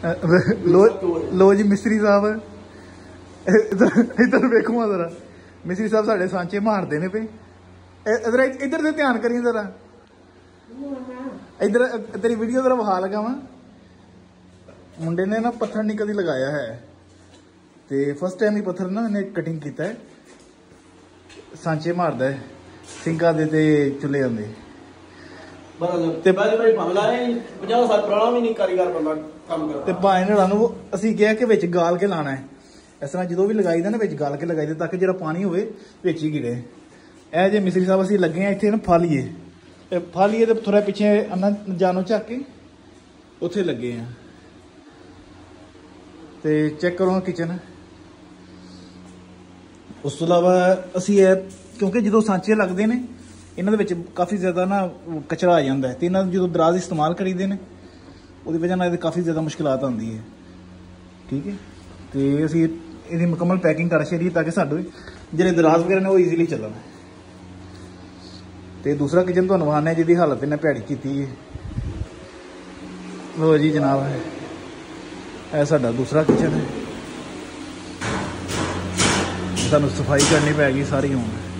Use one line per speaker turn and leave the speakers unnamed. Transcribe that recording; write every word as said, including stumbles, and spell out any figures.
लो लो जी मिस्त्री साहब इधर इधर वेखो जरा मिस्त्री साहब साढ़े सांचे मारते ने पे इधर इधर से ध्यान करिए जरा इधर तेरी वीडियो जरा विखा लगा वा मुंडे ने ना पत्थर नहीं कभी लगाया है ते फर्स्ट टाइम ही पत्थर ना इन्हें कटिंग किया है सांचे मारदा है सिंका दे ते चुले आंदे ਤੇ ਭਾਵੇਂ ਨੜਾ ਨੂੰ ਅਸੀਂ ਕਿਹਾ ਕਿ ਵਿੱਚ ਗਾਲ ਕੇ ਲਾਣਾ ਹੈ ਇਸ ਤਰ੍ਹਾਂ ਜਦੋਂ ਵੀ ਲਗਾਈਦਾ ਨਾ ਵਿੱਚ ਗਾਲ ਕੇ ਲਗਾਈਦਾ ਤਾਂ ਕਿ ਜਿਹੜਾ ਪਾਣੀ ਹੋਵੇ ਵਿੱਚ ਹੀ ਗਿਰੇ ਇਹ ਜੇ ਮਿਸਤਰੀ ਸਾਹਿਬ ਅਸੀਂ ਲੱਗੇ ਆ ਇੱਥੇ ਨਾ ਫਾਲੀਏ ਤੇ ਫਾਲੀਏ ਤੇ ਥੋੜਾ ਪਿੱਛੇ ਅੰਨਾ ਜਾਨੋ ਚੱਕ ਕੇ ਉੱਥੇ ਲੱਗੇ ਆ ਤੇ ਚੈੱਕ ਕਰੋ ਕਿਚਨ ਉਸ ਤੋਂ ਇਲਾਵਾ ਅਸੀਂ ਇਹ ਕਿਉਂਕਿ ਜਦੋਂ ਸਾਂਚੇ ਲੱਗਦੇ ਨੇ ਇਹਨਾਂ ਦੇ ਵਿੱਚ ਕਾਫੀ ਜ਼ਿਆਦਾ ਨਾ ਕਚਰਾ ਆ ਜਾਂਦਾ ਹੈ ਤੇ ਇਹਨਾਂ ਜਦੋਂ ਦਰਾਜ਼ ਇਸਤੇਮਾਲ ਕਰੀਦੇ ਨੇ ਉਹਦੀ ਵਜ੍ਹਾ ਨਾਲ ਇਹਦੇ ਕਾਫੀ ਜ਼ਿਆਦਾ ਮੁਸ਼ਕਿਲਾਤ ਆਉਂਦੀ ਹੈ ਠੀਕ ਹੈ ਤੇ ਅਸੀਂ ਇਹਦੀ ਮੁਕੰਮਲ ਪੈਕਿੰਗ ਕਰ ਛੱਡੀ ਤਾਂ ਕਿ ਸਾਡੇ ਜਿਹੜੇ ਦਰਾਜ਼ ਵਗੈਰਾ ਨੇ ਉਹ ਈਜ਼ੀਲੀ ਚੱਲਣ ਤੇ ਦੂਸਰਾ ਕਿਚਨ ਤੁਹਾਨੂੰ ਵਿਖਾਉਂਦੇ ਹਾਂ ਜਿਹਦੀ ਹਾਲਤ ਇਹਨੇ ਭੈੜੀ ਕੀਤੀ ਹੈ ਲੋ ਜੀ ਜਨਾਬ ਇਹ ਸਾਡਾ ਦੂਸਰਾ ਕਿਚਨ ਹੈ ਸਾਨੂੰ ਸਫਾਈ ਕਰਨੀ ਪੈ ਗਈ ਸਾਰੀ ਹੁਣ